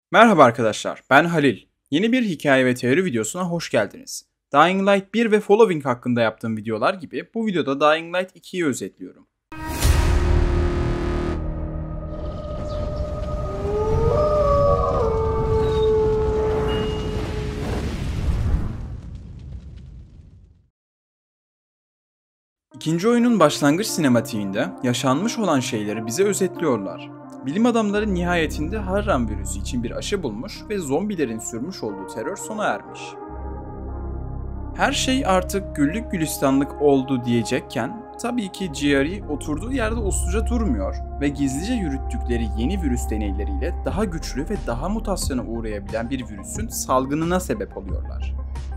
Merhaba arkadaşlar, ben Halil. Yeni bir hikaye ve teori videosuna hoş geldiniz. Dying Light 1 ve Following hakkında yaptığım videolar gibi bu videoda Dying Light 2'yi özetliyorum. İkinci oyunun başlangıç sinematiğinde yaşanmış olan şeyleri bize özetliyorlar. Bilim adamları nihayetinde Harran virüsü için bir aşı bulmuş ve zombilerin sürmüş olduğu terör sona ermiş. Her şey artık güllük gülistanlık oldu diyecekken tabii ki GRE oturduğu yerde usluca durmuyor ve gizlice yürüttükleri yeni virüs deneyleriyle daha güçlü ve daha mutasyona uğrayabilen bir virüsün salgınına sebep oluyorlar.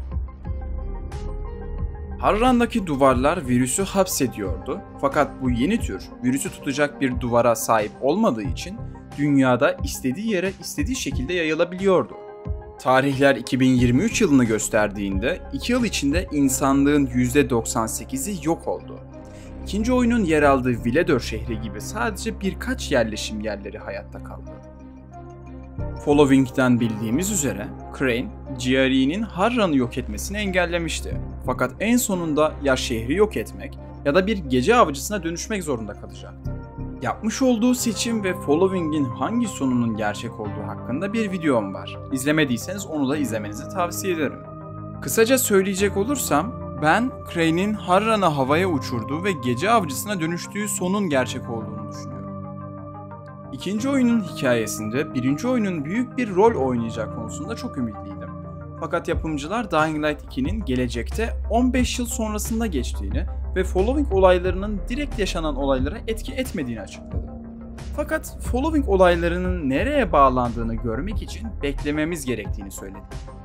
Harran'daki duvarlar virüsü hapsediyordu fakat bu yeni tür virüsü tutacak bir duvara sahip olmadığı için dünyada istediği yere istediği şekilde yayılabiliyordu. Tarihler 2023 yılını gösterdiğinde 2 yıl içinde insanlığın %98'i yok oldu. İkinci oyunun yer aldığı Villedor şehri gibi sadece birkaç yerleşim yerleri hayatta kaldı. Following'den bildiğimiz üzere Crane, GRE'nin Harran'ı yok etmesini engellemişti. Fakat en sonunda ya şehri yok etmek ya da bir gece avcısına dönüşmek zorunda kalacaktı. Yapmış olduğu seçim ve Following'in hangi sonunun gerçek olduğu hakkında bir videom var. İzlemediyseniz onu da izlemenizi tavsiye ederim. Kısaca söyleyecek olursam, ben Crane'in Harran'ı havaya uçurduğu ve gece avcısına dönüştüğü sonun gerçek olduğunu düşünüyorum. İkinci oyunun hikayesinde birinci oyunun büyük bir rol oynayacak konusunda çok ümitliydim. Fakat yapımcılar Dying Light 2'nin gelecekte 15 yıl sonrasında geçtiğini ve Following olaylarının direkt yaşanan olaylara etki etmediğini açıkladı. Fakat Following olaylarının nereye bağlandığını görmek için beklememiz gerektiğini söyledi.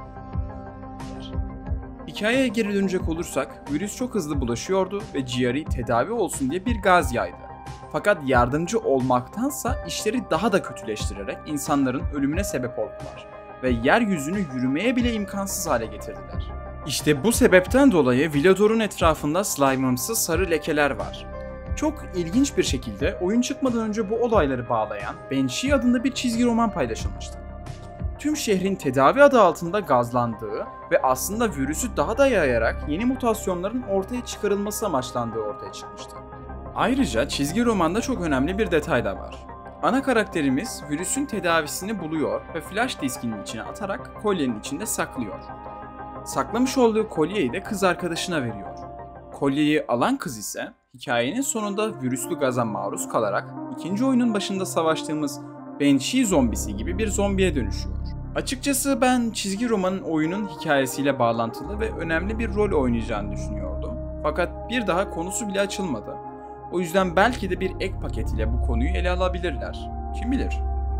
Hikayeye geri dönecek olursak, virüs çok hızlı bulaşıyordu ve GRE tedavi olsun diye bir gaz yaydı. Fakat yardımcı olmaktansa işleri daha da kötüleştirerek insanların ölümüne sebep oldular ve yeryüzünü yürümeye bile imkansız hale getirdiler. İşte bu sebepten dolayı Villedor'un etrafında slime'ımsı sarı lekeler var. Çok ilginç bir şekilde oyun çıkmadan önce bu olayları bağlayan Banshee adında bir çizgi roman paylaşılmıştı. Tüm şehrin tedavi adı altında gazlandığı ve aslında virüsü daha da yayarak yeni mutasyonların ortaya çıkarılması amaçlandığı ortaya çıkmıştı. Ayrıca çizgi romanda çok önemli bir detay da var. Ana karakterimiz virüsün tedavisini buluyor ve flash diskinin içine atarak kolyenin içinde saklıyor. Saklamış olduğu kolyeyi de kız arkadaşına veriyor. Kolyeyi alan kız ise hikayenin sonunda virüslü gaza maruz kalarak ikinci oyunun başında savaştığımız Banshee zombisi gibi bir zombiye dönüşüyor. Açıkçası ben çizgi romanın oyunun hikayesiyle bağlantılı ve önemli bir rol oynayacağını düşünüyordum. Fakat bir daha konusu bile açılmadı. O yüzden belki de bir ek paket ile bu konuyu ele alabilirler. Kim bilir?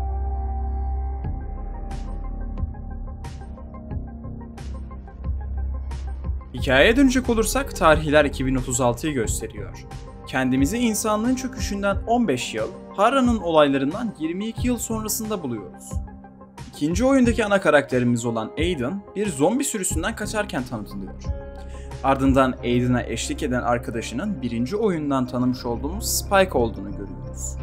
Hikayeye dönecek olursak tarihler 2036'yı gösteriyor. Kendimizi insanlığın çöküşünden 15 yıl, Harran'ın olaylarından 22 yıl sonrasında buluyoruz. İkinci oyundaki ana karakterimiz olan Aiden bir zombi sürüsünden kaçarken tanıtılıyor. Ardından Aiden'a eşlik eden arkadaşının birinci oyundan tanımış olduğumuz Spike olduğunu görüyoruz.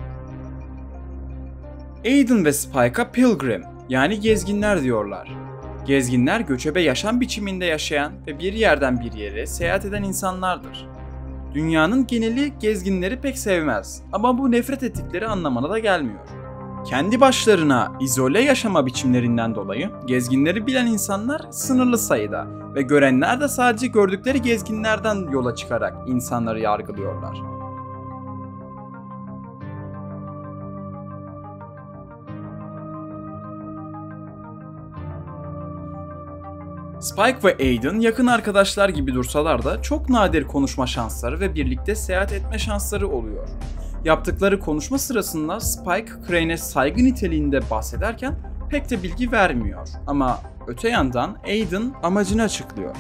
Aiden ve Spike'a Pilgrim yani gezginler diyorlar. Gezginler göçebe yaşam biçiminde yaşayan ve bir yerden bir yere seyahat eden insanlardır. Dünyanın geneli gezginleri pek sevmez ama bu nefret ettikleri anlamına da gelmiyor. Kendi başlarına izole yaşama biçimlerinden dolayı gezginleri bilen insanlar sınırlı sayıda ve görenler de sadece gördükleri gezginlerden yola çıkarak insanları yargılıyorlar. Spike ve Aiden yakın arkadaşlar gibi dursalar da çok nadir konuşma şansları ve birlikte seyahat etme şansları oluyor. Yaptıkları konuşma sırasında Spike, Crane'e saygı niteliğinde bahsederken pek de bilgi vermiyor ama öte yandan Aiden amacını açıklıyor.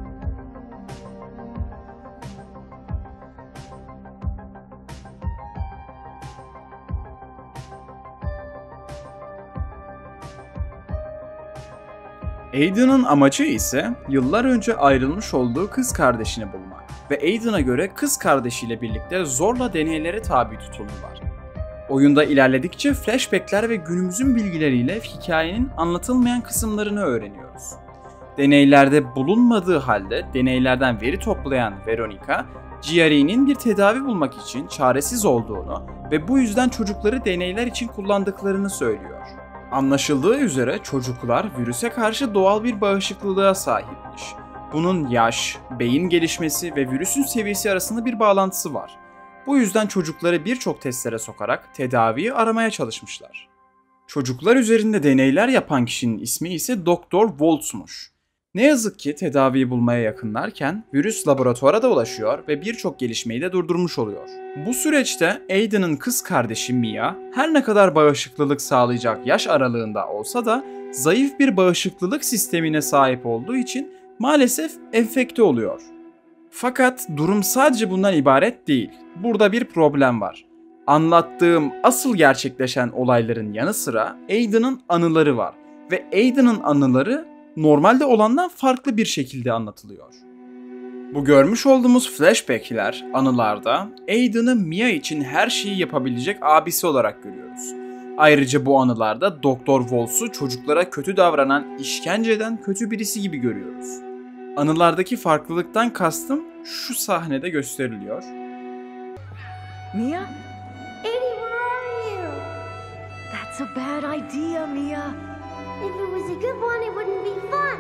Aiden'ın amacı ise yıllar önce ayrılmış olduğu kız kardeşini bulmak ve Aiden'a göre kız kardeşiyle birlikte zorla deneylere tabi tutuldular. Oyunda ilerledikçe flashbackler ve günümüzün bilgileriyle hikayenin anlatılmayan kısımlarını öğreniyoruz. Deneylerde bulunmadığı halde deneylerden veri toplayan Veronica, GRE'nin bir tedavi bulmak için çaresiz olduğunu ve bu yüzden çocukları deneyler için kullandıklarını söylüyor. Anlaşıldığı üzere çocuklar virüse karşı doğal bir bağışıklılığa sahipmiş. Bunun yaş, beyin gelişmesi ve virüsün seviyesi arasında bir bağlantısı var. Bu yüzden çocukları birçok testlere sokarak tedaviyi aramaya çalışmışlar. Çocuklar üzerinde deneyler yapan kişinin ismi ise Doktor Waltz'muş. Ne yazık ki tedaviyi bulmaya yakınlarken virüs laboratuvara da ulaşıyor ve birçok gelişmeyi de durdurmuş oluyor. Bu süreçte Aiden'ın kız kardeşi Mia her ne kadar bağışıklılık sağlayacak yaş aralığında olsa da zayıf bir bağışıklılık sistemine sahip olduğu için maalesef enfekte oluyor. Fakat durum sadece bundan ibaret değil. Burada bir problem var. Anlattığım asıl gerçekleşen olayların yanı sıra Aiden'ın anıları var ve Aiden'ın anıları normalde olandan farklı bir şekilde anlatılıyor. Bu görmüş olduğumuz flashback'ler, anılarda Aiden'ı Mia için her şeyi yapabilecek abisi olarak görüyoruz. Ayrıca bu anılarda Doktor Waltz'u çocuklara kötü davranan, işkence eden kötü birisi gibi görüyoruz. Anılardaki farklılıktan kastım şu sahnede gösteriliyor. Mia? Eddie, where are you? That's a bad idea, Mia. If it was a good one, it wouldn't be fun.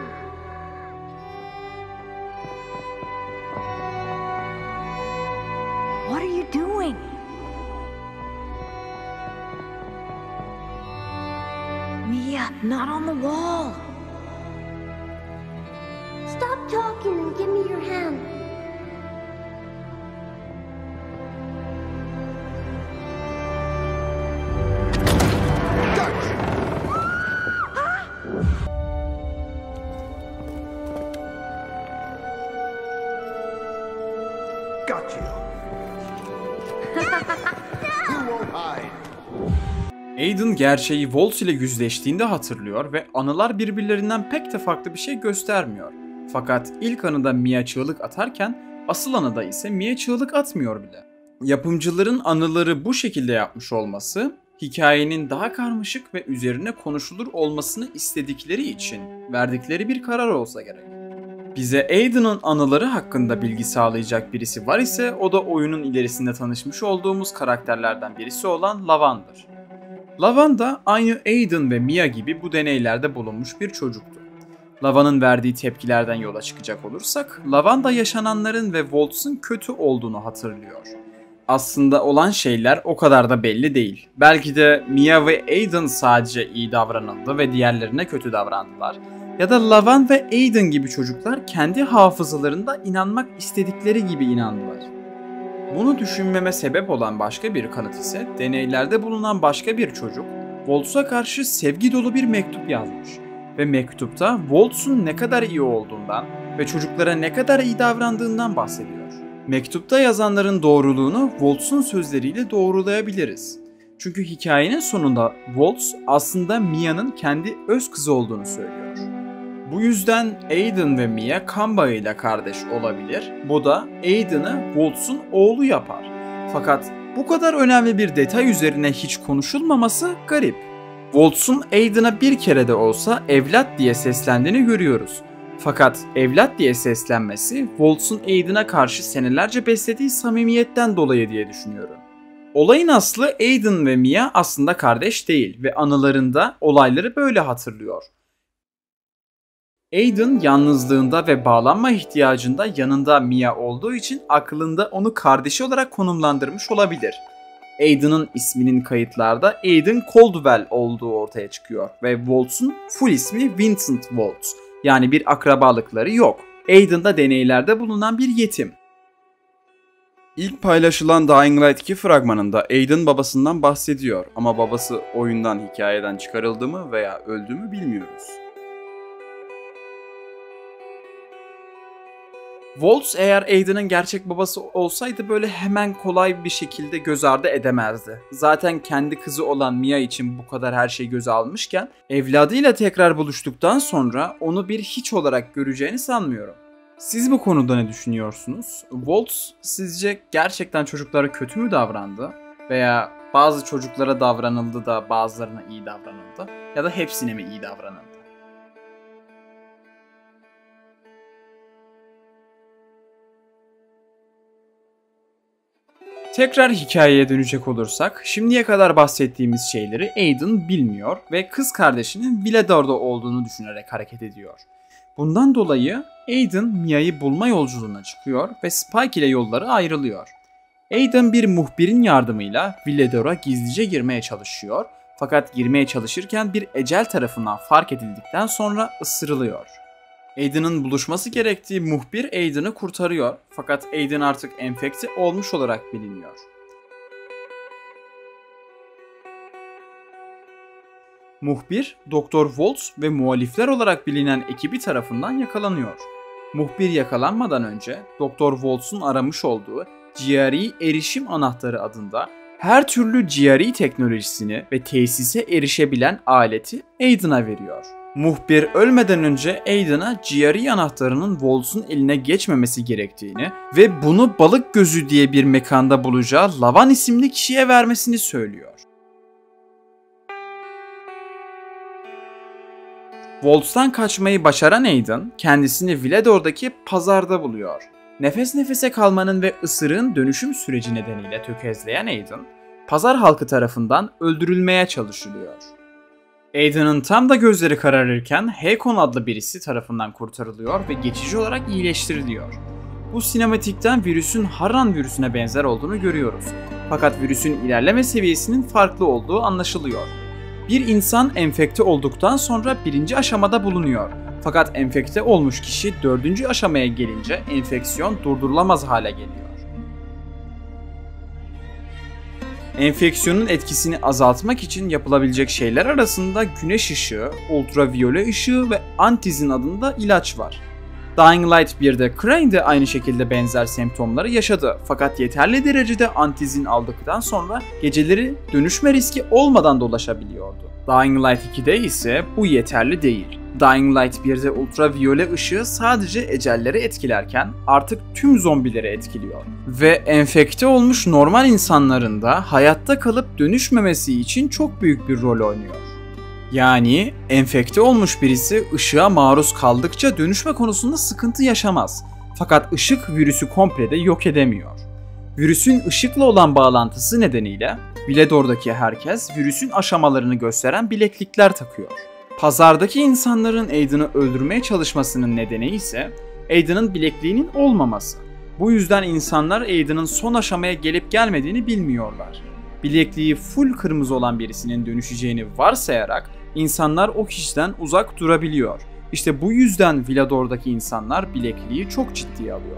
What are you doing? Mia, not on the wall. Stop talking and give me your hand. Got you. You won't hide. Aiden gerçeği Waltz ile yüzleştiğinde hatırlıyor ve anılar birbirlerinden pek de farklı bir şey göstermiyor. Fakat ilk anıda Mia çığlık atarken asıl anıda ise Mia çığlık atmıyor bile. Yapımcıların anıları bu şekilde yapmış olması, hikayenin daha karmaşık ve üzerine konuşulur olmasını istedikleri için verdikleri bir karar olsa gerek. Bize Aiden'ın anıları hakkında bilgi sağlayacak birisi var ise o da oyunun ilerisinde tanışmış olduğumuz karakterlerden birisi olan Lavan'dır. Lavan da aynı Aiden ve Mia gibi bu deneylerde bulunmuş bir çocuktu. Lavan'ın verdiği tepkilerden yola çıkacak olursak, Lavan da yaşananların ve Waltz'un kötü olduğunu hatırlıyor. Aslında olan şeyler o kadar da belli değil. Belki de Mia ve Aiden sadece iyi davranıldı ve diğerlerine kötü davrandılar. Ya da Lavan ve Aiden gibi çocuklar kendi hafızalarında inanmak istedikleri gibi inandılar. Bunu düşünmeme sebep olan başka bir kanıt ise deneylerde bulunan başka bir çocuk Waltz'a karşı sevgi dolu bir mektup yazmış. Ve mektupta Waltz'un ne kadar iyi olduğundan ve çocuklara ne kadar iyi davrandığından bahsediyor. Mektupta yazanların doğruluğunu Waltz'un sözleriyle doğrulayabiliriz. Çünkü hikayenin sonunda Waltz aslında Mia'nın kendi öz kızı olduğunu söylüyor. Bu yüzden Aiden ve Mia kan bağıyla kardeş olabilir. Bu da Aiden'ı Waltz'un oğlu yapar. Fakat bu kadar önemli bir detay üzerine hiç konuşulmaması garip. Waltz'un Aiden'a bir kere de olsa evlat diye seslendiğini görüyoruz. Fakat evlat diye seslenmesi Waltz'un Aiden'a karşı senelerce beslediği samimiyetten dolayı diye düşünüyorum. Olayın aslı Aiden ve Mia aslında kardeş değil ve anılarında olayları böyle hatırlıyor. Aiden yalnızlığında ve bağlanma ihtiyacında yanında Mia olduğu için aklında onu kardeşi olarak konumlandırmış olabilir. Aiden'ın isminin kayıtlarda Aiden Caldwell olduğu ortaya çıkıyor ve Waltz'un full ismi Vincent Waltz. Yani bir akrabalıkları yok. Aiden da deneylerde bulunan bir yetim. İlk paylaşılan Dying Light 2 fragmanında Aiden babasından bahsediyor ama babası oyundan hikayeden çıkarıldı mı veya öldü mü bilmiyoruz. Waltz eğer Aiden'ın gerçek babası olsaydı böyle hemen kolay bir şekilde göz ardı edemezdi. Zaten kendi kızı olan Mia için bu kadar her şeyi göze almışken evladıyla tekrar buluştuktan sonra onu bir hiç olarak göreceğini sanmıyorum. Siz bu konuda ne düşünüyorsunuz? Waltz sizce gerçekten çocuklara kötü mü davrandı? Veya Bazı çocuklara davranıldı da bazılarına iyi davranıldı ya da hepsine mi iyi davranıldı? Tekrar hikayeye dönecek olursak, şimdiye kadar bahsettiğimiz şeyleri Aiden bilmiyor ve kız kardeşinin Villedor'da olduğunu düşünerek hareket ediyor. Bundan dolayı Aiden Mia'yı bulma yolculuğuna çıkıyor ve Spike ile yolları ayrılıyor. Aiden bir muhbirin yardımıyla Villedor'a gizlice girmeye çalışıyor, fakat girmeye çalışırken bir ecel tarafından fark edildikten sonra ısırılıyor. Aiden'ın buluşması gerektiği muhbir Aiden'ı kurtarıyor, fakat Aiden artık enfekte olmuş olarak biliniyor. Muhbir, Dr. Waltz ve muhalifler olarak bilinen ekibi tarafından yakalanıyor. Muhbir yakalanmadan önce Dr. Waltz'un aramış olduğu GRE erişim anahtarı adında her türlü GRE teknolojisini ve tesise erişebilen aleti Aiden'a veriyor. Muhbir ölmeden önce Aiden'a GRE anahtarının Waltz'un eline geçmemesi gerektiğini ve bunu balık gözü diye bir mekanda bulacağı Lavan isimli kişiye vermesini söylüyor. Waltz'tan kaçmayı başaran Aiden kendisini Villedor'daki pazarda buluyor. Nefes nefese kalmanın ve ısırığın dönüşüm süreci nedeniyle tökezleyen Aiden, pazar halkı tarafından öldürülmeye çalışılıyor. Aiden'ın tam da gözleri kararırken Hakon adlı birisi tarafından kurtarılıyor ve geçici olarak iyileştiriliyor. Bu sinematikten virüsün Harran virüsüne benzer olduğunu görüyoruz. Fakat virüsün ilerleme seviyesinin farklı olduğu anlaşılıyor. Bir insan enfekte olduktan sonra 1. aşamada bulunuyor. Fakat enfekte olmuş kişi 4. aşamaya gelince enfeksiyon durdurulamaz hale geliyor. Enfeksiyonun etkisini azaltmak için yapılabilecek şeyler arasında güneş ışığı, ultraviyole ışığı ve antizin adında ilaç var. Dying Light 1'de Crane de aynı şekilde benzer semptomları yaşadı, fakat yeterli derecede antizin aldıktan sonra geceleri dönüşme riski olmadan dolaşabiliyordu. Dying Light 2'de ise bu yeterli değil. Dying Light 1'de ultraviyole ışığı sadece ecelleri etkilerken artık tüm zombileri etkiliyor. Ve enfekte olmuş normal insanların da hayatta kalıp dönüşmemesi için çok büyük bir rol oynuyor. Yani enfekte olmuş birisi ışığa maruz kaldıkça dönüşme konusunda sıkıntı yaşamaz. Fakat ışık virüsü komple de yok edemiyor. Virüsün ışıkla olan bağlantısı nedeniyle Villedor'daki herkes virüsün aşamalarını gösteren bileklikler takıyor. Pazardaki insanların Aiden'ı öldürmeye çalışmasının nedeni ise Aiden'ın bilekliğinin olmaması. Bu yüzden insanlar Aiden'ın son aşamaya gelip gelmediğini bilmiyorlar. Bilekliği full kırmızı olan birisinin dönüşeceğini varsayarak insanlar o kişiden uzak durabiliyor. İşte bu yüzden Villedor'daki insanlar bilekliği çok ciddiye alıyor.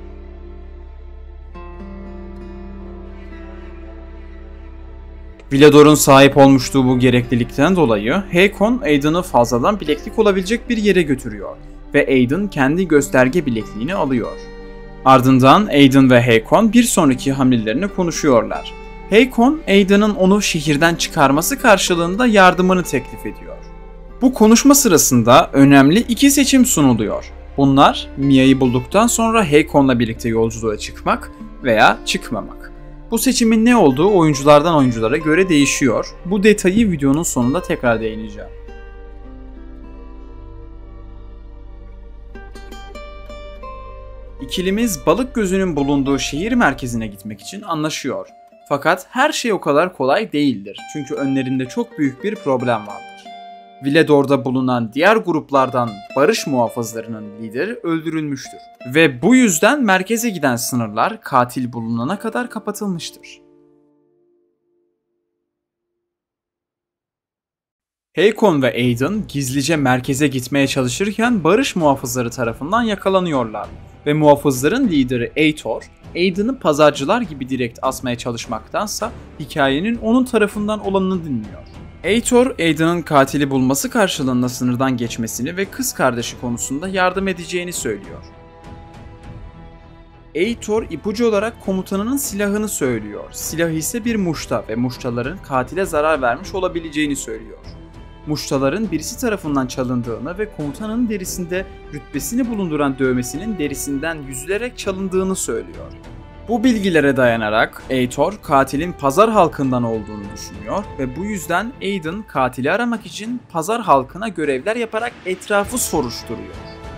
Villedor'un sahip olmuştuğu bu gereklilikten dolayı Hakon Aiden'ı fazladan bileklik olabilecek bir yere götürüyor ve Aiden kendi gösterge bilekliğini alıyor. Ardından Aiden ve Hakon bir sonraki hamlelerini konuşuyorlar. Hakon, Aiden'ın onu şehirden çıkarması karşılığında yardımını teklif ediyor. Bu konuşma sırasında önemli 2 seçim sunuluyor. Bunlar Mia'yı bulduktan sonra Hakon'la birlikte yolculuğa çıkmak veya çıkmamak. Bu seçimin ne olduğu oyunculardan oyunculara göre değişiyor. Bu detayı videonun sonunda tekrar değineceğim. İkilimiz balık gözünün bulunduğu şehir merkezine gitmek için anlaşıyor. Fakat her şey o kadar kolay değildir. Çünkü önlerinde çok büyük bir problem vardır. Villedor'da bulunan diğer gruplardan barış muhafızlarının lideri öldürülmüştür. Ve bu yüzden merkeze giden sınırlar katil bulunana kadar kapatılmıştır. Hakon ve Aiden gizlice merkeze gitmeye çalışırken barış muhafızları tarafından yakalanıyorlar. Ve muhafızların lideri Aitor, Aiden'ı pazarcılar gibi direkt asmaya çalışmaktansa hikayenin onun tarafından olanını dinliyor. Aitor, Aiden'ın katili bulması karşılığında sınırdan geçmesini ve kız kardeşi konusunda yardım edeceğini söylüyor. Aitor ipucu olarak komutanının silahını söylüyor. Silahı ise bir muşta ve muştaların katile zarar vermiş olabileceğini söylüyor. Muştaların birisi tarafından çalındığını ve komutanın derisinde rütbesini bulunduran dövmesinin derisinden yüzülerek çalındığını söylüyor. Bu bilgilere dayanarak Aitor katilin pazar halkından olduğunu düşünüyor ve bu yüzden Aiden katili aramak için pazar halkına görevler yaparak etrafı soruşturuyor.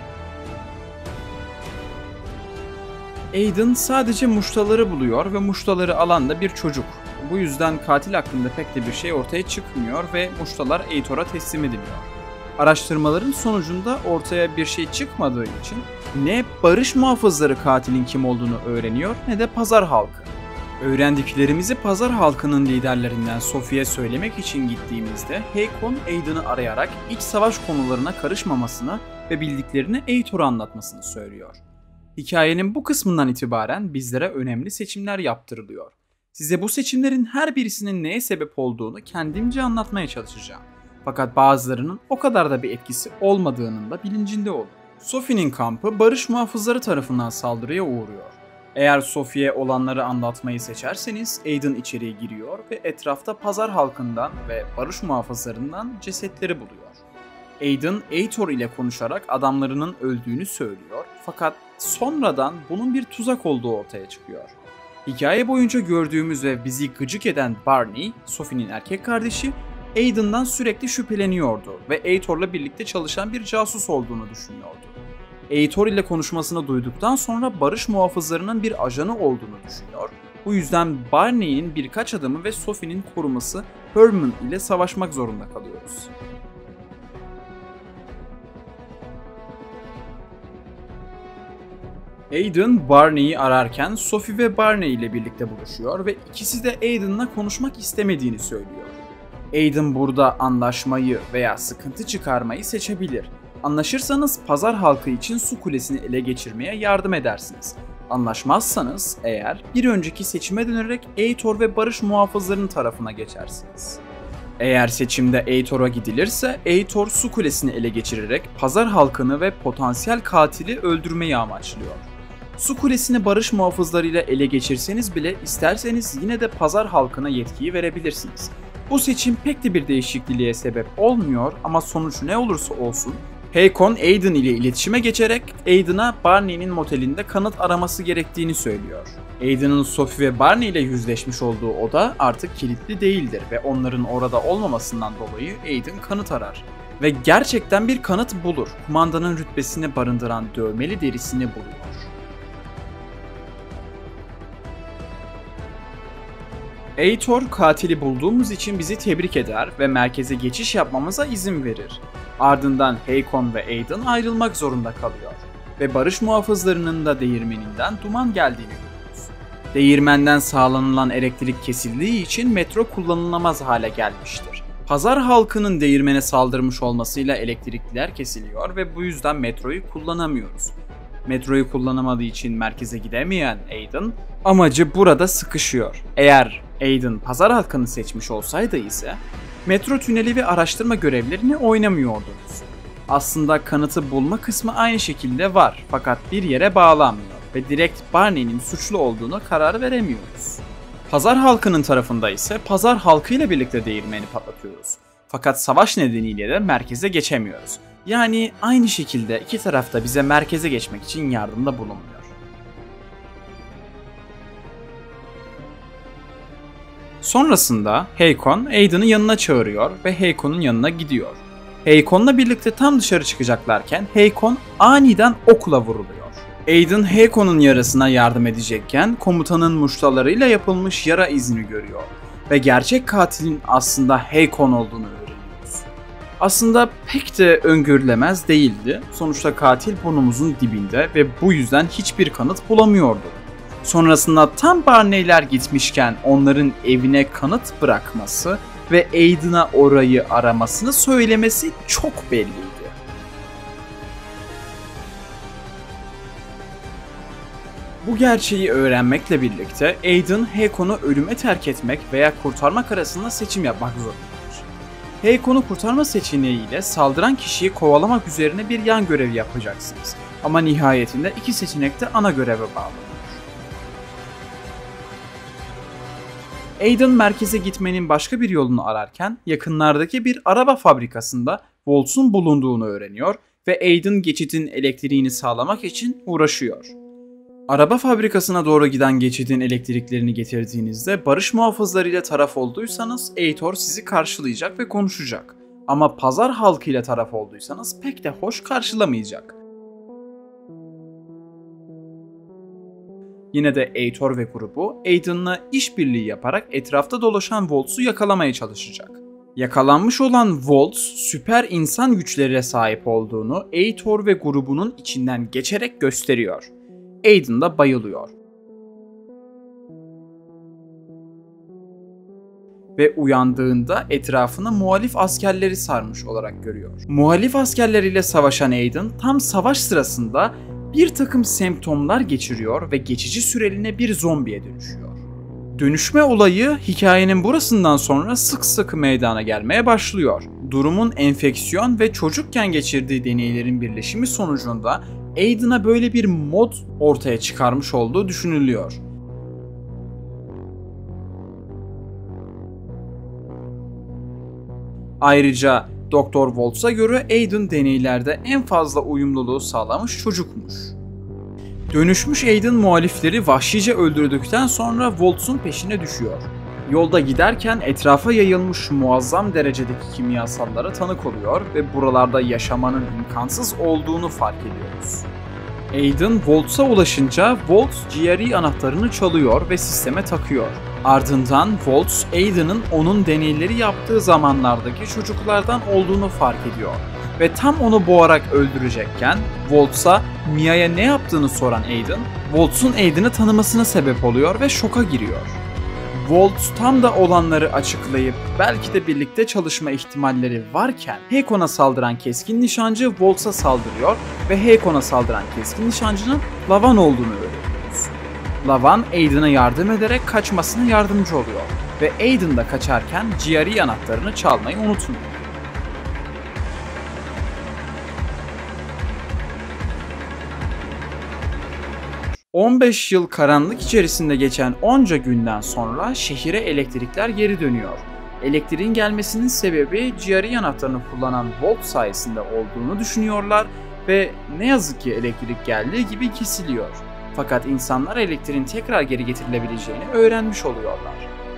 Aiden sadece muştaları buluyor ve muştaları alan da bir çocuk. Bu yüzden katil hakkında pek de bir şey ortaya çıkmıyor ve muştalar Aitor'a teslim ediliyor. Araştırmaların sonucunda ortaya bir şey çıkmadığı için ne barış muhafızları katilin kim olduğunu öğreniyor ne de pazar halkı. Öğrendiklerimizi pazar halkının liderlerinden Sophie'ye söylemek için gittiğimizde Hakon Aiden'ı arayarak iç savaş konularına karışmamasını ve bildiklerini Aitor'a anlatmasını söylüyor. Hikayenin bu kısmından itibaren bizlere önemli seçimler yaptırılıyor. Size bu seçimlerin her birisinin neye sebep olduğunu kendimce anlatmaya çalışacağım. Fakat bazılarının o kadar da bir etkisi olmadığının da bilincinde olun. Sophie'nin kampı barış muhafızları tarafından saldırıya uğruyor. Eğer Sophie'ye olanları anlatmayı seçerseniz Aiden içeriye giriyor ve etrafta pazar halkından ve barış muhafızlarından cesetleri buluyor. Aiden, Aitor ile konuşarak adamlarının öldüğünü söylüyor fakat sonradan bunun bir tuzak olduğu ortaya çıkıyor. Hikaye boyunca gördüğümüz ve bizi gıcık eden Barney, Sophie'nin erkek kardeşi, Aiden'dan sürekli şüpheleniyordu ve Aitor'la birlikte çalışan bir casus olduğunu düşünüyordu. Aitor ile konuşmasını duyduktan sonra barış muhafızlarının bir ajanı olduğunu düşünüyor. Bu yüzden Barney'in birkaç adamı ve Sophie'nin koruması Herman ile savaşmak zorunda kalıyoruz. Aiden Barney'i ararken Sophie ve Barney ile birlikte buluşuyor ve ikisi de Aiden'la konuşmak istemediğini söylüyor. Aiden burada anlaşmayı veya sıkıntı çıkarmayı seçebilir. Anlaşırsanız pazar halkı için su kulesini ele geçirmeye yardım edersiniz. Anlaşmazsanız eğer bir önceki seçime dönerek Aitor ve barış muhafızlarının tarafına geçersiniz. Eğer seçimde Aitor'a gidilirse Aitor su kulesini ele geçirerek pazar halkını ve potansiyel katili öldürmeyi amaçlıyor. Su kulesini barış muhafızlarıyla ele geçirseniz bile isterseniz yine de pazar halkına yetkiyi verebilirsiniz. Bu seçim pek de bir değişikliğe sebep olmuyor ama sonuç ne olursa olsun Hakon Aiden ile iletişime geçerek Aiden'a Barney'nin motelinde kanıt araması gerektiğini söylüyor. Aiden'ın Sophie ve Barney ile yüzleşmiş olduğu oda artık kilitli değildir ve onların orada olmamasından dolayı Aiden kanıt arar. Ve gerçekten bir kanıt bulur. Kumandanın rütbesini barındıran dövmeli derisini buluyor. Aitor katili bulduğumuz için bizi tebrik eder ve merkeze geçiş yapmamıza izin verir. Ardından Hakon ve Aiden ayrılmak zorunda kalıyor ve barış muhafızlarının da değirmeninden duman geldiğini görüyoruz. Değirmenden sağlanılan elektrik kesildiği için metro kullanılamaz hale gelmiştir. Pazar halkının değirmene saldırmış olmasıyla elektrikler kesiliyor ve bu yüzden metroyu kullanamıyoruz. Metroyu kullanamadığı için merkeze gidemeyen Aiden amacı burada sıkışıyor. Eğer Aiden pazar halkını seçmiş olsaydı ise metro tüneli ve araştırma görevlerini oynamıyordunuz. Aslında kanıtı bulma kısmı aynı şekilde var fakat bir yere bağlanmıyor ve direkt Barney'nin suçlu olduğunu karar veremiyoruz. Pazar halkının tarafında ise pazar halkıyla birlikte değirmeni patlatıyoruz. Fakat savaş nedeniyle de merkeze geçemiyoruz. Yani aynı şekilde iki taraf da bize merkeze geçmek için yardımda bulunmuyor. Sonrasında Hakon Aiden'ı yanına çağırıyor ve Hakon'un yanına gidiyor. Hakon'la birlikte tam dışarı çıkacaklarken Hakon aniden okla vuruluyor. Aiden Hakon'un yarasına yardım edecekken komutanın muştalarıyla yapılmış yara izini görüyor ve gerçek katilin aslında Hakon olduğunu öğreniyoruz. Aslında pek de öngörülemez değildi. Sonuçta katil burnumuzun dibinde ve bu yüzden hiçbir kanıt bulamıyordu. Sonrasında tam Barney'ler gitmişken onların evine kanıt bırakması ve Aiden'a orayı aramasını söylemesi çok belliydi. Bu gerçeği öğrenmekle birlikte Aiden, Hakon'u ölüme terk etmek veya kurtarmak arasında seçim yapmak zorundadır. Hakon'u kurtarma seçeneğiyle saldıran kişiyi kovalamak üzerine bir yan görev yapacaksınız. Ama nihayetinde iki seçenek de ana göreve bağlı. Aiden merkeze gitmenin başka bir yolunu ararken yakınlardaki bir araba fabrikasında Volts'un bulunduğunu öğreniyor ve Aiden geçitin elektriğini sağlamak için uğraşıyor. Araba fabrikasına doğru giden geçidin elektriklerini getirdiğinizde barış muhafızlarıyla taraf olduysanız Aitor sizi karşılayacak ve konuşacak. Ama pazar halkıyla taraf olduysanız pek de hoş karşılamayacak. Yine de Aitor ve grubu Aiden'la işbirliği yaparak etrafta dolaşan Volts'u yakalamaya çalışacak. Yakalanmış olan Volts, süper insan güçlere sahip olduğunu Aitor ve grubunun içinden geçerek gösteriyor. Aiden da bayılıyor. Ve uyandığında etrafını muhalif askerleri sarmış olarak görüyor. Muhalif askerleriyle savaşan Aiden tam savaş sırasında bir takım semptomlar geçiriyor ve geçici süreliğine bir zombiye dönüşüyor. Dönüşme olayı hikayenin burasından sonra sık sık meydana gelmeye başlıyor. Durumun enfeksiyon ve çocukken geçirdiği deneylerin birleşimi sonucunda Aiden'a böyle bir mod ortaya çıkarmış olduğu düşünülüyor. Ayrıca Dr. Volts'a göre Aiden deneylerde en fazla uyumluluğu sağlamış çocukmuş. Dönüşmüş Aiden muhalifleri vahşice öldürdükten sonra Volts'un peşine düşüyor. Yolda giderken etrafa yayılmış muazzam derecedeki kimyasallara tanık oluyor ve buralarda yaşamanın imkansız olduğunu fark ediyoruz. Aiden Volts'a ulaşınca Volts GRE anahtarını çalıyor ve sisteme takıyor. Ardından Volts, Aiden'ın onun deneyleri yaptığı zamanlardaki çocuklardan olduğunu fark ediyor. Ve tam onu boğarak öldürecekken Volts'a Mia'ya ne yaptığını soran Aiden, Volts'un Aiden'ı tanımasına sebep oluyor ve şoka giriyor. Volts tam da olanları açıklayıp belki de birlikte çalışma ihtimalleri varken Hakon'a saldıran keskin nişancı Volts'a saldırıyor ve Hakon'a saldıran keskin nişancının Lavan olduğunu öğreniyoruz. Lavan Aiden'a yardım ederek kaçmasına yardımcı oluyor ve Aiden da kaçarken GRE anahtarını çalmayı unutmuyor. ...15 yıl karanlık içerisinde geçen onca günden sonra şehire elektrikler geri dönüyor. Elektriğin gelmesinin sebebi GRE anahtarını kullanan Volt sayesinde olduğunu düşünüyorlar ve ne yazık ki elektrik geldiği gibi kesiliyor. Fakat insanlar elektriğin tekrar geri getirilebileceğini öğrenmiş oluyorlar.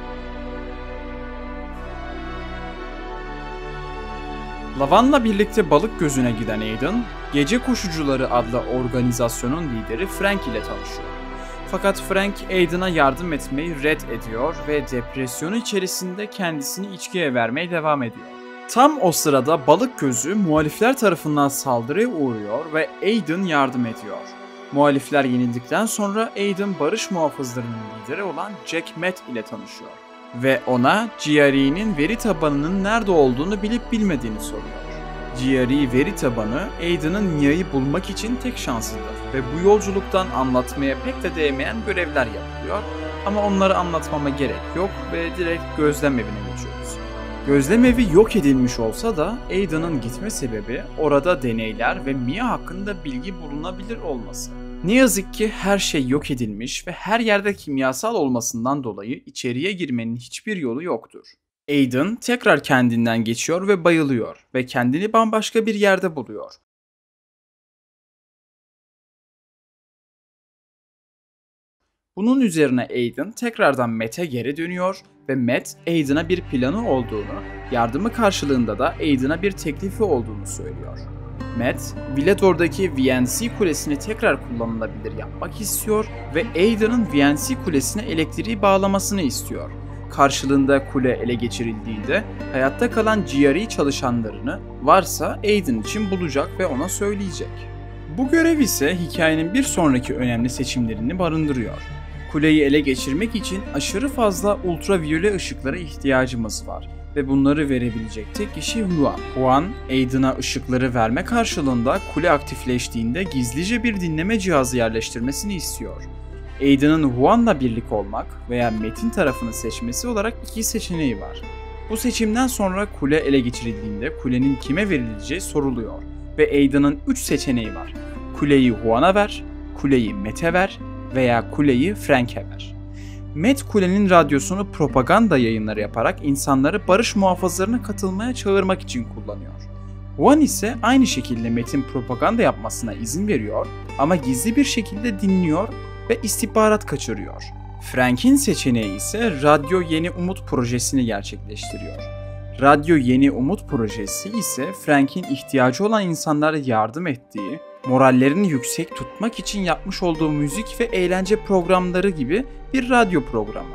Lavan'la birlikte balık gözüne giden Aiden, Gece Koşucuları adlı organizasyonun lideri Frank ile tanışıyor. Fakat Frank Aiden'a yardım etmeyi red ediyor ve depresyonu içerisinde kendisini içkiye vermeye devam ediyor. Tam o sırada balık gözü muhalifler tarafından saldırıya uğruyor ve Aiden yardım ediyor. Muhalifler yenildikten sonra Aiden barış muhafızlarının lideri olan Jack Matt ile tanışıyor. Ve ona GRE'nin veri tabanının nerede olduğunu bilip bilmediğini soruyor. GRE veri tabanı Aiden'ın Mia'yı bulmak için tek şansıdır ve bu yolculuktan anlatmaya pek de değmeyen görevler yapılıyor ama onları anlatmama gerek yok ve direkt gözlem evine geçiyoruz. Gözlem evi yok edilmiş olsa da Aiden'ın gitme sebebi orada deneyler ve Mia hakkında bilgi bulunabilir olması. Ne yazık ki her şey yok edilmiş ve her yerde kimyasal olmasından dolayı içeriye girmenin hiçbir yolu yoktur. Aiden tekrar kendinden geçiyor ve bayılıyor ve kendini bambaşka bir yerde buluyor. Bunun üzerine Aiden tekrardan Matt'e geri dönüyor ve Matt Aiden'a bir planı olduğunu, yardımı karşılığında da Aiden'a bir teklifi olduğunu söylüyor. Matt, Villador'daki VNC kulesini tekrar kullanılabilir yapmak istiyor ve Aiden'ın VNC kulesine elektriği bağlamasını istiyor. Karşılığında kule ele geçirildiğinde hayatta kalan GRE çalışanlarını varsa Aiden için bulacak ve ona söyleyecek. Bu görev ise hikayenin bir sonraki önemli seçimlerini barındırıyor. Kuleyi ele geçirmek için aşırı fazla ultraviyole ışıklara ihtiyacımız var ve bunları verebilecek tek kişi Huan. Huan, Aiden'a ışıkları verme karşılığında kule aktifleştiğinde gizlice bir dinleme cihazı yerleştirmesini istiyor. Aiden'ın Huan'la birlik olmak veya Matt'in tarafını seçmesi olarak iki seçeneği var. Bu seçimden sonra kule ele geçirildiğinde kulenin kime verileceği soruluyor ve Aiden'ın 3 seçeneği var. Kuleyi Huan'a ver, kuleyi Matt'e ver veya kuleyi Frank'e ver. Matt kulenin radyosunu propaganda yayınları yaparak insanları barış muhafızlarına katılmaya çağırmak için kullanıyor. Huan ise aynı şekilde Matt'in propaganda yapmasına izin veriyor ama gizli bir şekilde dinliyor ve istihbarat kaçırıyor. Frank'in seçeneği ise Radyo Yeni Umut projesini gerçekleştiriyor. Radyo Yeni Umut projesi ise Frank'in ihtiyacı olan insanlara yardım ettiği, morallerini yüksek tutmak için yapmış olduğu müzik ve eğlence programları gibi bir radyo programı.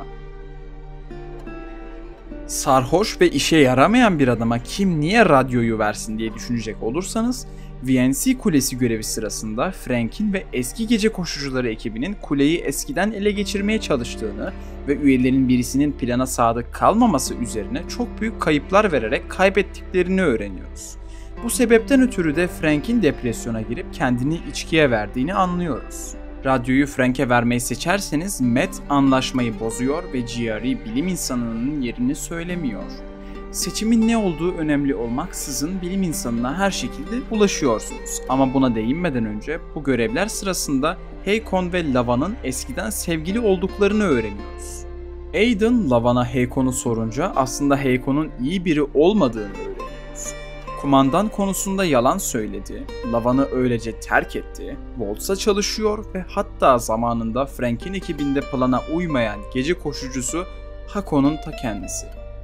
Sarhoş ve işe yaramayan bir adama kim niye radyoyu versin diye düşünecek olursanız, VNC Kulesi görevi sırasında Frank'in ve eski gece koşucuları ekibinin kuleyi eskiden ele geçirmeye çalıştığını ve üyelerin birisinin plana sadık kalmaması üzerine çok büyük kayıplar vererek kaybettiklerini öğreniyoruz. Bu sebepten ötürü de Frank'in depresyona girip kendini içkiye verdiğini anlıyoruz. Radyoyu Frank'e vermeyi seçerseniz Matt anlaşmayı bozuyor ve GRE bilim insanının yerini söylemiyor. Seçimin ne olduğu önemli olmaksızın bilim insanına her şekilde ulaşıyorsunuz. Ama buna değinmeden önce bu görevler sırasında Hakon ve Lava'nın eskiden sevgili olduklarını öğreniyoruz. Aiden, Lava'na Hakon'u sorunca aslında Hakon'un iyi biri olmadığını öğreniyoruz. Kumandan konusunda yalan söyledi, Lava'nı öylece terk etti, Waltz'a çalışıyor ve hatta zamanında Frank'in ekibinde plana uymayan gece koşucusu Hakon'un ta kendisi.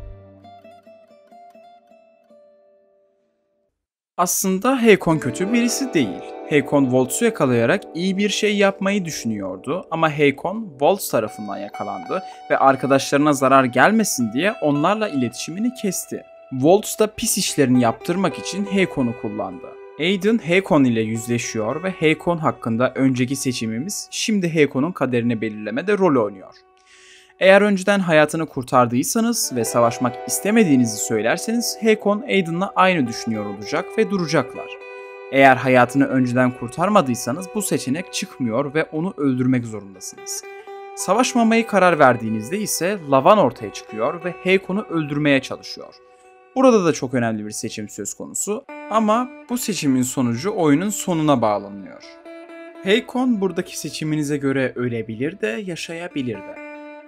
Aslında Hakon kötü birisi değil. Hakon Waltz'u yakalayarak iyi bir şey yapmayı düşünüyordu ama Hakon Waltz tarafından yakalandı ve arkadaşlarına zarar gelmesin diye onlarla iletişimini kesti. Waltz da pis işlerini yaptırmak için Hakon'u kullandı. Aiden Hakon ile yüzleşiyor ve Hakon hakkında önceki seçimimiz şimdi Hakon'un kaderini belirlemede rol oynuyor. Eğer önceden hayatını kurtardıysanız ve savaşmak istemediğinizi söylerseniz Hakon Aiden'la aynı düşünüyor olacak ve duracaklar. Eğer hayatını önceden kurtarmadıysanız bu seçenek çıkmıyor ve onu öldürmek zorundasınız. Savaşmamaya karar verdiğinizde ise Lavan ortaya çıkıyor ve Hakon'u öldürmeye çalışıyor. Burada da çok önemli bir seçim söz konusu ama bu seçimin sonucu oyunun sonuna bağlanıyor. Hakon buradaki seçiminize göre ölebilir de yaşayabilir de.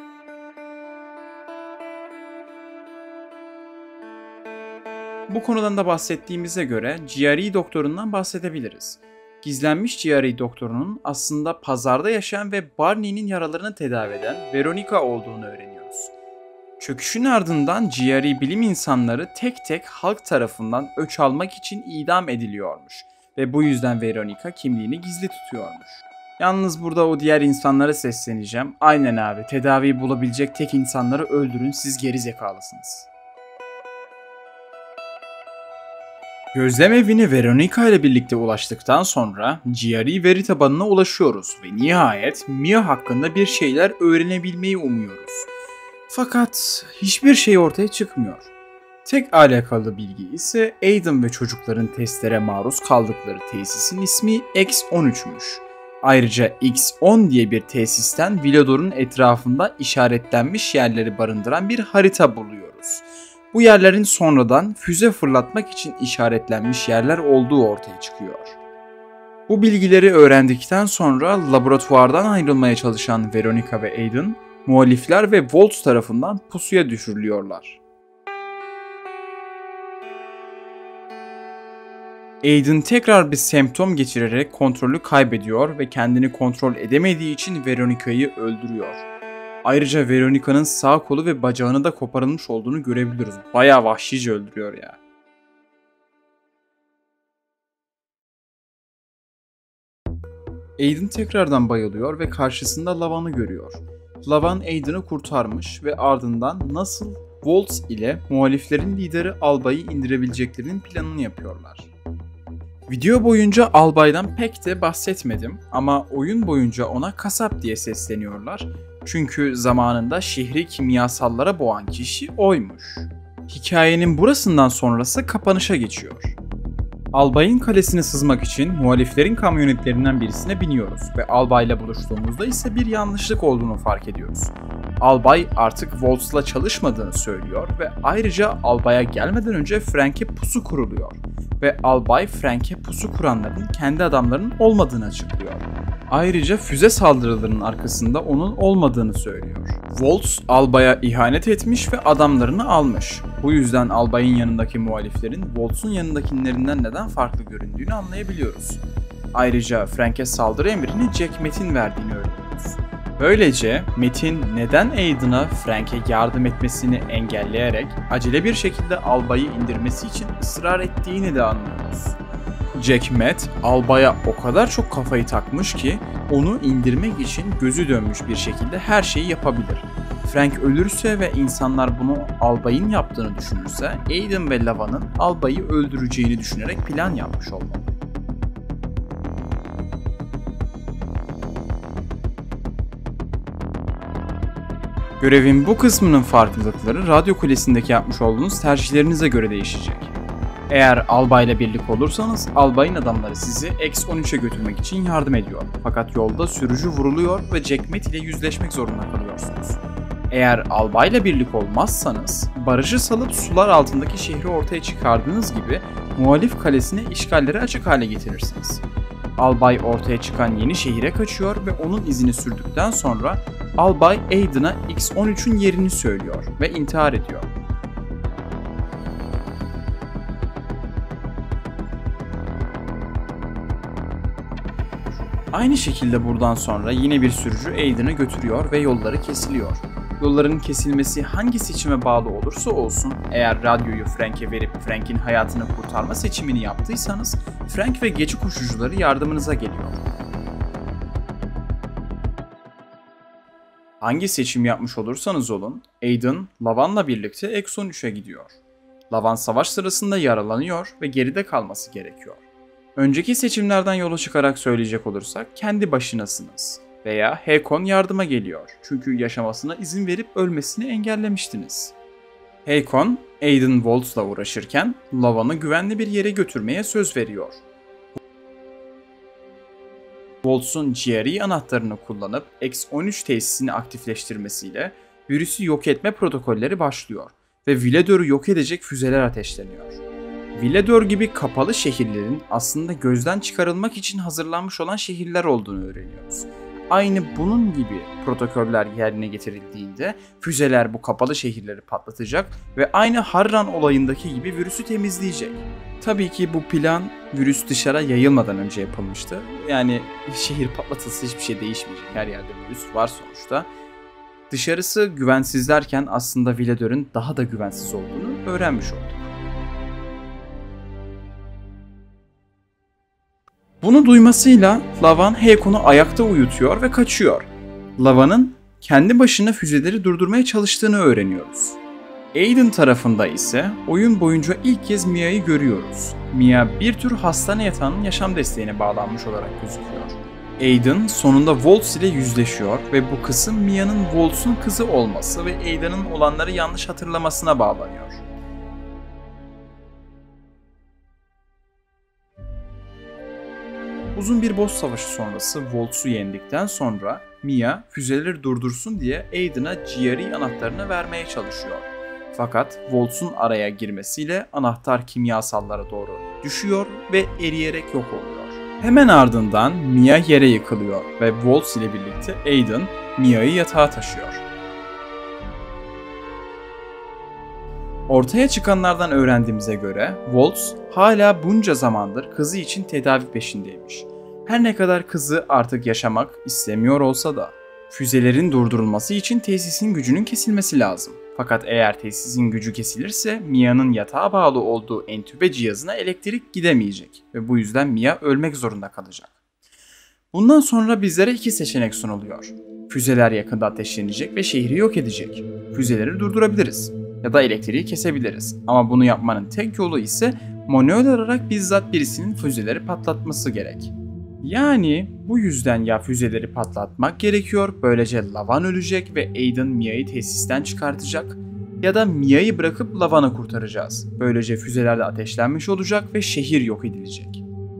Bu konudan da bahsettiğimize göre GRE doktorundan bahsedebiliriz. Gizlenmiş GRE doktorunun aslında pazarda yaşayan ve Barney'nin yaralarını tedavi eden Veronica olduğunu öğreniyoruz. Çöküşün ardından GRE bilim insanları tek tek halk tarafından öç almak için idam ediliyormuş ve bu yüzden Veronica kimliğini gizli tutuyormuş. Yalnız burada o diğer insanlara sesleneceğim. Aynen abi, tedaviyi bulabilecek tek insanları öldürün, siz geri zekalısınız. Gözlem evine Veronica ile birlikte ulaştıktan sonra GRE veri tabanına ulaşıyoruz ve nihayet Mia hakkında bir şeyler öğrenebilmeyi umuyoruz. Fakat hiçbir şey ortaya çıkmıyor. Tek alakalı bilgi ise Aiden ve çocukların testlere maruz kaldıkları tesisin ismi X13'müş. Ayrıca X10 diye bir tesisten Villador'un etrafında işaretlenmiş yerleri barındıran bir harita buluyoruz. Bu yerlerin sonradan füze fırlatmak için işaretlenmiş yerler olduğu ortaya çıkıyor. Bu bilgileri öğrendikten sonra laboratuvardan ayrılmaya çalışan Veronica ve Aiden, muhalifler ve Waltz tarafından pusuya düşürülüyorlar. Aiden tekrar bir semptom geçirerek kontrolü kaybediyor ve kendini kontrol edemediği için Veronica'yı öldürüyor. Ayrıca Veronica'nın sağ kolu ve bacağını da koparılmış olduğunu görebiliyoruz. Bayağı vahşice öldürüyor ya. Aiden tekrardan bayılıyor ve karşısında Lavan'ı görüyor. Lavan Aiden'ı kurtarmış ve ardından nasıl Waltz ile muhaliflerin lideri Albay'ı indirebileceklerinin planını yapıyorlar. Video boyunca Albay'dan pek de bahsetmedim ama oyun boyunca ona kasap diye sesleniyorlar. Çünkü zamanında şehri kimyasallara boğan kişi oymuş. Hikayenin burasından sonrası kapanışa geçiyor. Albay'ın kalesine sızmak için muhaliflerin kamyonetlerinden birisine biniyoruz ve Albay'la buluştuğumuzda ise bir yanlışlık olduğunu fark ediyoruz. Albay artık Waltz'la çalışmadığını söylüyor ve ayrıca Albay'a gelmeden önce Frank'e pusu kuruluyor ve Albay Frank'e pusu kuranların kendi adamlarının olmadığını açıklıyor. Ayrıca füze saldırılarının arkasında onun olmadığını söylüyor. Waltz, Albay'a ihanet etmiş ve adamlarını almış. Bu yüzden Albay'ın yanındaki muhaliflerin Waltz'un yanındakilerinden neden farklı göründüğünü anlayabiliyoruz. Ayrıca Frank'e saldırı emrini Jack Matt'in verdiğini öğreniyoruz. Böylece Metin neden Aiden'a Frank'e yardım etmesini engelleyerek acele bir şekilde albayı indirmesi için ısrar ettiğini de anlıyoruz. Jack Matt albaya o kadar çok kafayı takmış ki onu indirmek için gözü dönmüş bir şekilde her şeyi yapabilir. Frank ölürse ve insanlar bunu albayın yaptığını düşünürse Aiden ve Lava'nın albayı öldüreceğini düşünerek plan yapmış olmalı. Görevin bu kısmının farklılıkları radyo kulesindeki yapmış olduğunuz tercihlerinize göre değişecek. Eğer albayla birlik olursanız albayın adamları sizi X-13'e götürmek için yardım ediyor. Fakat yolda sürücü vuruluyor ve Jack Matt ile yüzleşmek zorunda kalıyorsunuz. Eğer albayla birlik olmazsanız barajı salıp sular altındaki şehri ortaya çıkardığınız gibi muhalif kalesine işgalleri açık hale getirirsiniz. Albay ortaya çıkan yeni şehire kaçıyor ve onun izini sürdükten sonra albay Aiden'a X-13'ün yerini söylüyor ve intihar ediyor. Aynı şekilde buradan sonra yine bir sürücü Aiden'ı götürüyor ve yolları kesiliyor. Yolların kesilmesi hangi seçime bağlı olursa olsun, eğer radyoyu Frank'e verip Frank'in hayatını kurtarma seçimini yaptıysanız, Frank ve gece koşucuları yardımınıza geliyor. Hangi seçim yapmış olursanız olun, Aiden, Lavan'la birlikte X-13'e gidiyor. Lavan savaş sırasında yaralanıyor ve geride kalması gerekiyor. Önceki seçimlerden yola çıkarak söyleyecek olursak kendi başınasınız veya Hakon yardıma geliyor çünkü yaşamasına izin verip ölmesini engellemiştiniz. Hakon, Aiden Voltz'la uğraşırken Lavan'ı güvenli bir yere götürmeye söz veriyor. Voltz'un GRE anahtarını kullanıp X-13 tesisini aktifleştirmesiyle virüsü yok etme protokolleri başlıyor ve Villedor'u yok edecek füzeler ateşleniyor. Villedor gibi kapalı şehirlerin aslında gözden çıkarılmak için hazırlanmış olan şehirler olduğunu öğreniyoruz. Aynı bunun gibi protokoller yerine getirildiğinde füzeler bu kapalı şehirleri patlatacak ve aynı Harran olayındaki gibi virüsü temizleyecek. Tabii ki bu plan virüs dışarı yayılmadan önce yapılmıştı. Yani şehir patlatılsa hiçbir şey değişmeyecek. Her yerde virüs var sonuçta. Dışarısı güvensizlerken aslında Villedor'un daha da güvensiz olduğunu öğrenmiş olduk. Bunu duymasıyla Lavan Hakon'u ayakta uyutuyor ve kaçıyor. Lavan'ın kendi başına füzeleri durdurmaya çalıştığını öğreniyoruz. Aiden tarafında ise oyun boyunca ilk kez Mia'yı görüyoruz. Mia bir tür hastane yatağının yaşam desteğine bağlanmış olarak gözüküyor. Aiden sonunda Voltz ile yüzleşiyor ve bu kısım Mia'nın Voltz'un kızı olması ve Aiden'ın olanları yanlış hatırlamasına bağlanıyor. Uzun bir boss savaşı sonrası Voltz'u yendikten sonra Mia füzeleri durdursun diye Aiden'a GRE anahtarını vermeye çalışıyor. Fakat Voltz'un araya girmesiyle anahtar kimyasallara doğru düşüyor ve eriyerek yok oluyor. Hemen ardından Mia yere yıkılıyor ve Voltz ile birlikte Aiden Mia'yı yatağa taşıyor. Ortaya çıkanlardan öğrendiğimize göre Voltz hala bunca zamandır kızı için tedavi peşindeymiş. Her ne kadar kızı artık yaşamak istemiyor olsa da füzelerin durdurulması için tesisin gücünün kesilmesi lazım. Fakat eğer tesisin gücü kesilirse Mia'nın yatağa bağlı olduğu entübe cihazına elektrik gidemeyecek ve bu yüzden Mia ölmek zorunda kalacak. Bundan sonra bizlere iki seçenek sunuluyor. Füzeler yakında ateşlenecek ve şehri yok edecek. Füzeleri durdurabiliriz ya da elektriği kesebiliriz. Ama bunu yapmanın tek yolu ise manuel olarak bizzat birisinin füzeleri patlatması gerek. Yani bu yüzden ya füzeleri patlatmak gerekiyor, böylece Lavan ölecek ve Aiden Mia'yı tesisten çıkartacak ya da Mia'yı bırakıp Lavan'ı kurtaracağız. Böylece füzeler de ateşlenmiş olacak ve şehir yok edilecek.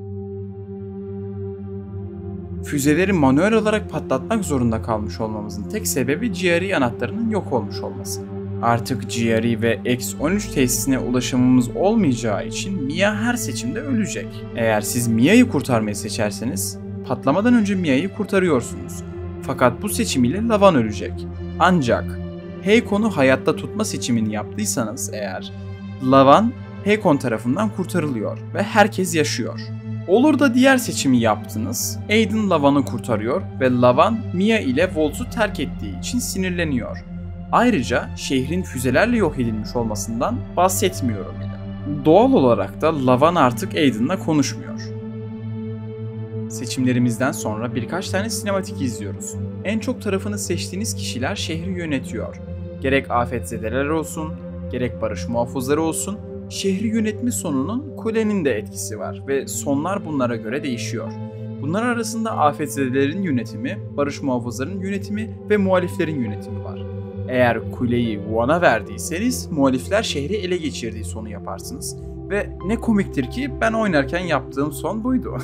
Füzeleri manuel olarak patlatmak zorunda kalmış olmamızın tek sebebi GRE anahtarının yok olmuş olması. Artık GRE ve X-13 tesisine ulaşımımız olmayacağı için Mia her seçimde ölecek. Eğer siz Mia'yı kurtarmayı seçerseniz patlamadan önce Mia'yı kurtarıyorsunuz. Fakat bu seçim ile Lavan ölecek. Ancak Hakon'u hayatta tutma seçimini yaptıysanız eğer Lavan Hakon tarafından kurtarılıyor ve herkes yaşıyor. Olur da diğer seçimi yaptınız. Aiden Lavan'ı kurtarıyor ve Lavan Mia ile Waltz'u terk ettiği için sinirleniyor. Ayrıca şehrin füzelerle yok edilmiş olmasından bahsetmiyorum bile. Doğal olarak da Lavan artık Aiden'la konuşmuyor. Seçimlerimizden sonra birkaç tane sinematik izliyoruz. En çok tarafını seçtiğiniz kişiler şehri yönetiyor. Gerek afetzedeler olsun, gerek barış muhafızları olsun, şehri yönetme sonunun kulenin de etkisi var ve sonlar bunlara göre değişiyor. Bunlar arasında afetzedelerin yönetimi, barış muhafızlarının yönetimi ve muhaliflerin yönetimi var. Eğer kuleyi Wuan'a verdiyseniz muhalifler şehri ele geçirdiği sonu yaparsınız. Ve ne komiktir ki ben oynarken yaptığım son buydu.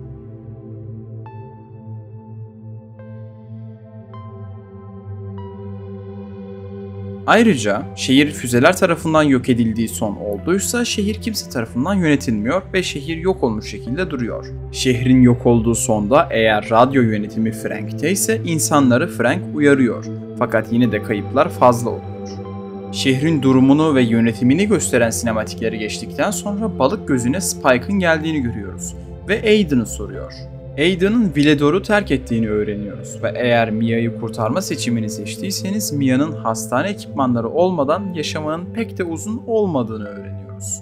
Ayrıca şehir füzeler tarafından yok edildiği son olduysa şehir kimse tarafından yönetilmiyor ve şehir yok olmuş şekilde duruyor. Şehrin yok olduğu sonda eğer radyo yönetimi Frank'te ise insanları Frank uyarıyor. Fakat yine de kayıplar fazla oluyor. Şehrin durumunu ve yönetimini gösteren sinematikleri geçtikten sonra balık gözüne Spike'ın geldiğini görüyoruz ve Aiden'ı soruyor. Aiden'ın Villedor'u terk ettiğini öğreniyoruz ve eğer Mia'yı kurtarma seçimini seçtiyseniz Mia'nın hastane ekipmanları olmadan yaşamanın pek de uzun olmadığını öğreniyoruz.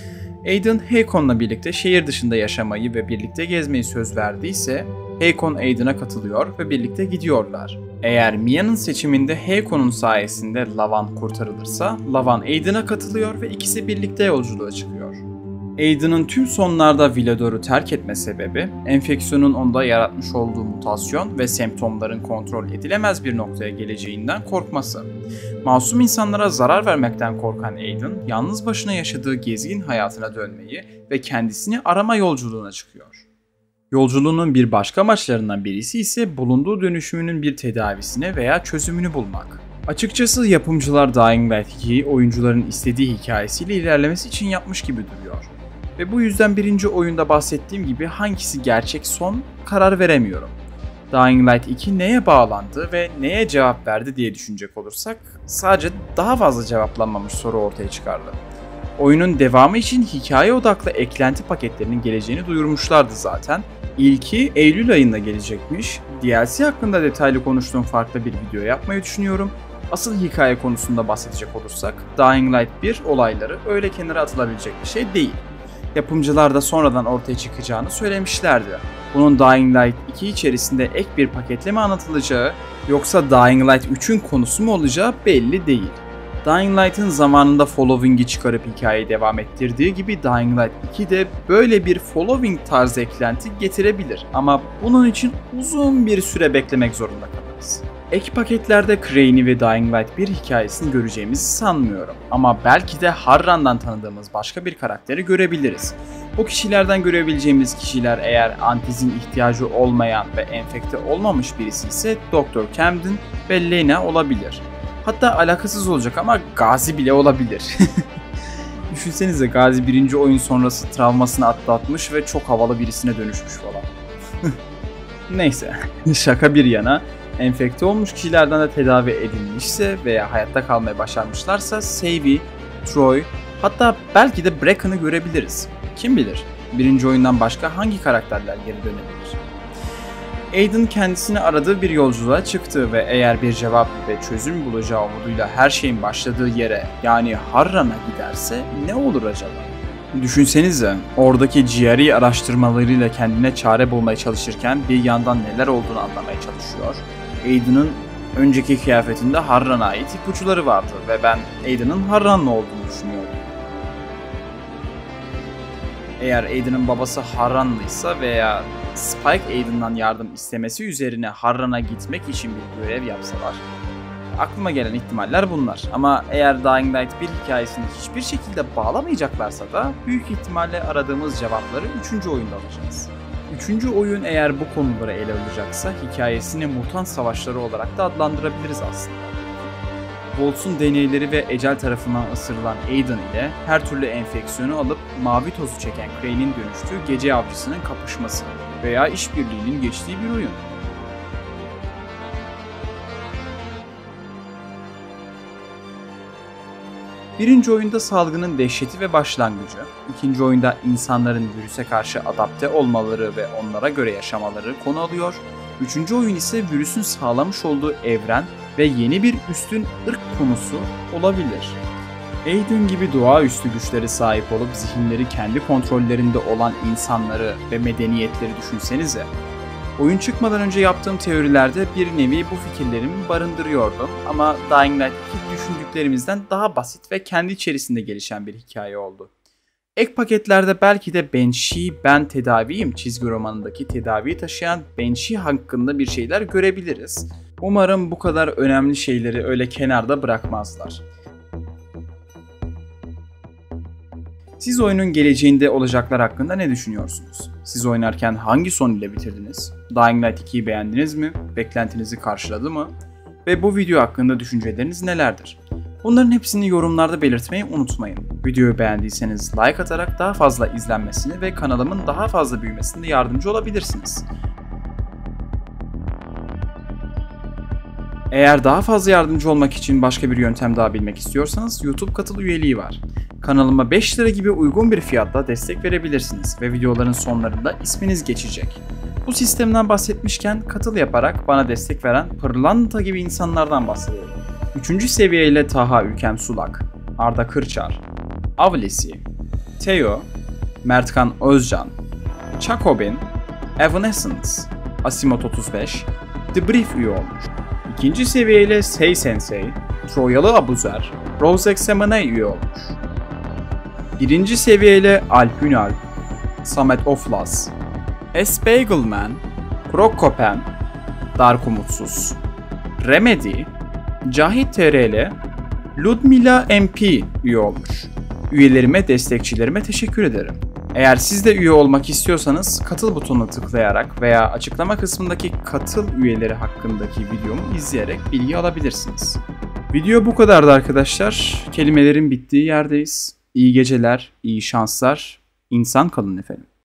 Aiden, Hakon'la birlikte şehir dışında yaşamayı ve birlikte gezmeyi söz verdiyse Hakon Aiden'a katılıyor ve birlikte gidiyorlar. Eğer Mia'nın seçiminde Hakon'un sayesinde Lavan kurtarılırsa Lavan Aiden'a katılıyor ve ikisi birlikte yolculuğa çıkıyor. Aiden'ın tüm sonlarda Villedor'u terk etme sebebi, enfeksiyonun onda yaratmış olduğu mutasyon ve semptomların kontrol edilemez bir noktaya geleceğinden korkması. Masum insanlara zarar vermekten korkan Aiden, yalnız başına yaşadığı gezgin hayatına dönmeyi ve kendisini arama yolculuğuna çıkıyor. Yolculuğunun bir başka amaçlarından birisi ise bulunduğu dönüşümünün bir tedavisine veya çözümünü bulmak. Açıkçası yapımcılar Dying Light 2'yi oyuncuların istediği hikayesiyle ilerlemesi için yapmış gibi duruyor. Ve bu yüzden birinci oyunda bahsettiğim gibi hangisi gerçek son karar veremiyorum. Dying Light 2 neye bağlandı ve neye cevap verdi diye düşünecek olursak sadece daha fazla cevaplanmamış soru ortaya çıkardı. Oyunun devamı için hikaye odaklı eklenti paketlerinin geleceğini duyurmuşlardı zaten. İlki Eylül ayında gelecekmiş. DLC hakkında detaylı konuştuğum farklı bir video yapmayı düşünüyorum. Asıl hikaye konusunda bahsedecek olursak Dying Light 1 olayları öyle kenara atılabilecek bir şey değil. Yapımcılar da sonradan ortaya çıkacağını söylemişlerdi. Bunun Dying Light 2 içerisinde ek bir paketle mi anlatılacağı yoksa Dying Light 3'ün konusu mu olacağı belli değil. Dying Light'ın zamanında Following'i çıkarıp hikayeyi devam ettirdiği gibi Dying Light 2 de böyle bir Following tarzı eklenti getirebilir ama bunun için uzun bir süre beklemek zorunda kalırız. Ek paketlerde Crane'i ve Dying Light 1 hikayesini göreceğimizi sanmıyorum ama belki de Harran'dan tanıdığımız başka bir karakteri görebiliriz. Bu kişilerden görebileceğimiz kişiler eğer antizin ihtiyacı olmayan ve enfekte olmamış birisi ise Dr. Camden ve Lena olabilir. Hatta alakasız olacak ama Gazi bile olabilir. Düşünsenize Gazi birinci oyun sonrası travmasını atlatmış ve çok havalı birisine dönüşmüş falan. Neyse, şaka bir yana, enfekte olmuş kişilerden de tedavi edilmişse veya hayatta kalmaya başarmışlarsa Savvy, Troy, hatta belki de Bracken'ı görebiliriz. Kim bilir, birinci oyundan başka hangi karakterler geri dönebilir? Aiden kendisini aradığı bir yolculuğa çıktı ve eğer bir cevap ve çözüm bulacağı umuduyla her şeyin başladığı yere yani Harran'a giderse ne olur acaba? Düşünsenize, oradaki GRE araştırmalarıyla kendine çare bulmaya çalışırken bir yandan neler olduğunu anlamaya çalışıyor. Aiden'ın önceki kıyafetinde Harran'a ait ipuçları vardı ve ben Aiden'ın Harran'lı olduğunu düşünüyordum. Eğer Aiden'ın babası Harranlıysa veya Spike Aiden'dan yardım istemesi üzerine Harran'a gitmek için bir görev yapsalar, aklıma gelen ihtimaller bunlar. Ama eğer Dying Light 1 hikayesini hiçbir şekilde bağlamayacaklarsa da büyük ihtimalle aradığımız cevapları 3. oyunda alacağız. 3. oyun eğer bu konuları ele alacaksa hikayesini mutant savaşları olarak da adlandırabiliriz aslında. Waltz'un deneyleri ve ecel tarafından ısırılan Aiden ile her türlü enfeksiyonu alıp mavi tozu çeken Crane'in dönüştüğü gece avcısının kapışması veya işbirliğinin geçtiği bir oyun. Birinci oyunda salgının dehşeti ve başlangıcı, ikinci oyunda insanların virüse karşı adapte olmaları ve onlara göre yaşamaları konu alıyor, üçüncü oyun ise virüsün sağlamış olduğu evren ve yeni bir üstün ırk konusu olabilir. Aiden gibi doğaüstü güçlere sahip olup zihinleri kendi kontrollerinde olan insanları ve medeniyetleri düşünsenize. Oyun çıkmadan önce yaptığım teorilerde bir nevi bu fikirlerimi barındırıyordum ama Dying Light 2 düşündüklerimizden daha basit ve kendi içerisinde gelişen bir hikaye oldu. Ek paketlerde belki de Banshee Ben Tedaviyim çizgi romanındaki tedaviyi taşıyan Banshee hakkında bir şeyler görebiliriz. Umarım bu kadar önemli şeyleri öyle kenarda bırakmazlar. Siz oyunun geleceğinde olacaklar hakkında ne düşünüyorsunuz? Siz oynarken hangi son ile bitirdiniz? Dying Light 2'yi beğendiniz mi? Beklentinizi karşıladı mı? Ve bu video hakkında düşünceleriniz nelerdir? Bunların hepsini yorumlarda belirtmeyi unutmayın. Videoyu beğendiyseniz like atarak daha fazla izlenmesini ve kanalımın daha fazla büyümesinde yardımcı olabilirsiniz. Eğer daha fazla yardımcı olmak için başka bir yöntem daha bilmek istiyorsanız YouTube katıl üyeliği var. Kanalıma 5 lira gibi uygun bir fiyatla destek verebilirsiniz ve videoların sonlarında isminiz geçecek. Bu sistemden bahsetmişken katıl yaparak bana destek veren Pırlanta gibi insanlardan bahsedelim. 3. seviye ile Taha Ülkem Sulak, Arda Kırçar, Avlesi, Teo, Mertkan Özcan, Chakobin, Evanescence, Asimot 35, The Brief üye olmuş. 2. seviye ile Sei Sensei, Troyalı Abuzer, Rose Examine üye olmuş. 1. seviye ile Alp Ünal, Samet Oflas, S. Bagelman, Krok Kopen, Dark Umutsuz, Remedy, Cahit TRL, Ludmila MP üye olmuş. Üyelerime, destekçilerime teşekkür ederim. Eğer siz de üye olmak istiyorsanız katıl butonuna tıklayarak veya açıklama kısmındaki katıl üyeleri hakkındaki videomu izleyerek bilgi alabilirsiniz. Video bu kadardı arkadaşlar. Kelimelerin bittiği yerdeyiz. İyi geceler, iyi şanslar. İnsan kalın efendim.